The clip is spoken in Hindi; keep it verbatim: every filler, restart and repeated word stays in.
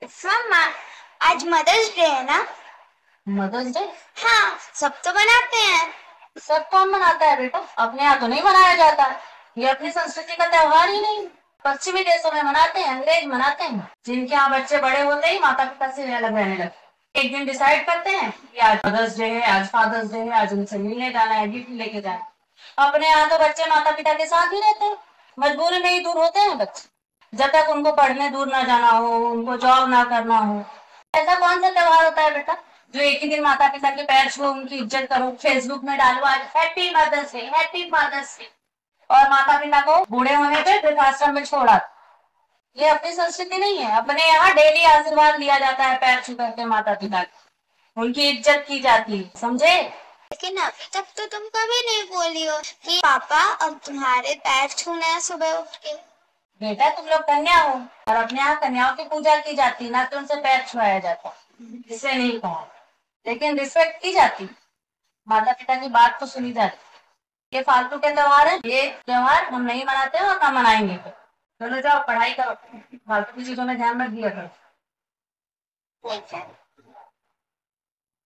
मम्मा, आज मदर्स डे है ना। Mother's day? हाँ, सब तो बनाते हैं। सब कौन मनाता है बेटा? अपने यहाँ तो नहीं मनाया जाता। ये अपनी संस्कृति का त्योहार ही नहीं। पश्चिमी देशों में मनाते हैं, अंग्रेज मनाते हैं, जिनके यहाँ बच्चे बड़े होते ही माता पिता से अलग रहने लगते। एक दिन डिसाइड करते हैं कि आज मदर्स डे है, आज फादर्स डे है, आज उनसे मिलने जाना है, गिफ्ट लेके जाना है। अपने यहाँ तो बच्चे माता पिता के साथ ही रहते हैं, मजबूरी में ही दूर होते हैं बच्चे, जब तक उनको पढ़ने दूर ना जाना हो, उनको जॉब ना करना हो। ऐसा कौन सा त्योहार होता है बेटा जो एक ही दिन माता पिता के पैर छुओ, उनकी इज्जत करो, फेसबुक में डालो आज happy mother's day, happy mother's day, और माता पिता को बूढ़े होने पे वृद्धाश्रम में छोड़ा। ये अपनी संस्कृति नहीं है। अपने यहाँ डेली आशीर्वाद लिया जाता है पैर छू करके माता पिता की, उनकी इज्जत की जाती है, समझे? लेकिन अभी तक तो तुम कभी नहीं बोली हो कि पापा अब तुम्हारे पैर छूना है सुबह उठ के। बेटा तुम लोग कन्या हो और अपने यहाँ कन्याओं की पूजा की जाती, ना तो उनसे पैर छुआया जाता। इससे नहीं कहा, लेकिन रिस्पेक्ट की जाती, माता पिता की बात तो सुनी जाती। ये फालतू के त्योहार है, ये त्योहार हम नहीं मनाते और ना मनाएंगे। चलो जाओ पढ़ाई करो, फालतू की चीजों में ध्यान मत दिया करो। ठीक है।